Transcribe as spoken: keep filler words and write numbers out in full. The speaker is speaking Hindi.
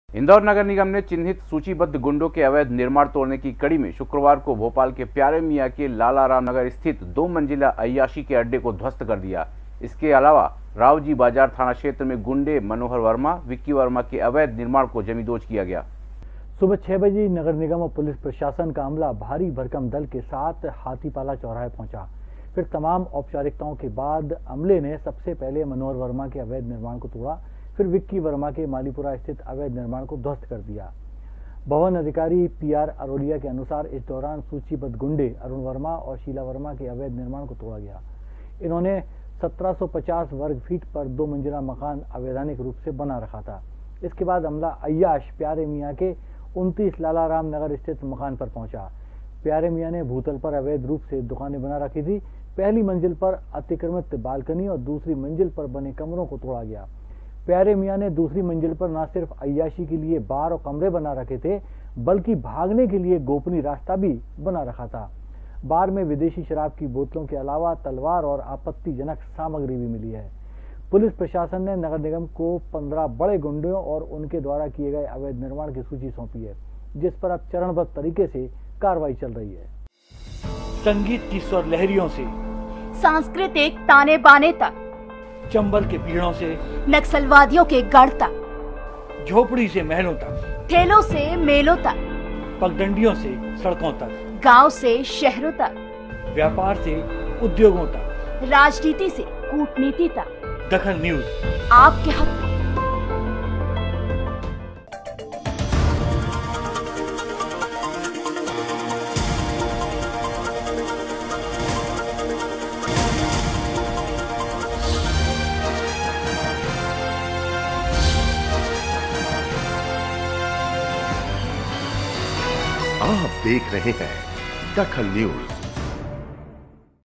इंदौर नगर निगम ने चिन्हित सूचीबद्ध गुंडों के अवैध निर्माण तोड़ने की कड़ी में शुक्रवार को भोपाल के प्यारे मियां के लालाराम नगर स्थित दो मंजिला अय्याशी के अड्डे को ध्वस्त कर दिया। इसके अलावा रावजी बाजार थाना क्षेत्र में गुंडे मनोहर वर्मा, विक्की वर्मा के अवैध निर्माण को जमींदोज किया गया। सुबह छह बजे नगर निगम और पुलिस प्रशासन का अमला भारी भरकम दल के साथ हाथीपाला चौराहे पहुंचा। फिर तमाम औपचारिकताओं के बाद अमले ने सबसे पहले मनोहर वर्मा के अवैध निर्माण को तोड़ा, फिर विक्की वर्मा के मालीपुरा स्थित अवैध निर्माण को ध्वस्त कर दिया। भवन अधिकारी पी आर अरोलिया के अनुसार इस दौरान सूचीबद्ध गुंडे अरुण वर्मा और शीला वर्मा के अवैध निर्माण को तोड़ा गया। इन्होंने सत्रह सौ पचास वर्ग फीट पर दो मंजिला मकान अवैधानिक रूप से बना रखा था। इसके बाद अमला अय्याश प्यारे मियां के उनतीस लालाराम नगर स्थित मकान पर पहुंचा। प्यारे मियां ने भूतल पर अवैध रूप से दुकानें बना रखी थी। पहली मंजिल पर अतिक्रमित बालकनी और दूसरी मंजिल पर बने कमरों को तोड़ा गया। प्यारे मियां ने दूसरी मंजिल पर न सिर्फ अय्याशी के लिए बार और कमरे बना रखे थे, बल्कि भागने के लिए गोपनीय रास्ता भी बना रखा था। बार में विदेशी शराब की बोतलों के अलावा तलवार और आपत्तिजनक सामग्री भी मिली है। पुलिस प्रशासन ने नगर निगम को पंद्रह बड़े गुंडों और उनके द्वारा किए गए अवैध निर्माण की सूची सौंपी है, जिस पर अब चरणबद्ध तरीके से कार्रवाई चल रही है। संगीत की स्वर लहरियों से सांस्कृतिक ताने बाने तक, चंबल के पीड़ों से नक्सलवादियों के गढ़ तक, झोपड़ी से महलों तक, ठेलों से मेलों तक, पगडंडियों से सड़कों तक, गांव से शहरों तक, व्यापार से उद्योगों तक, राजनीति से कूटनीति तक, दखल न्यूज आपके हक में। आप देख रहे हैं दखल न्यूज।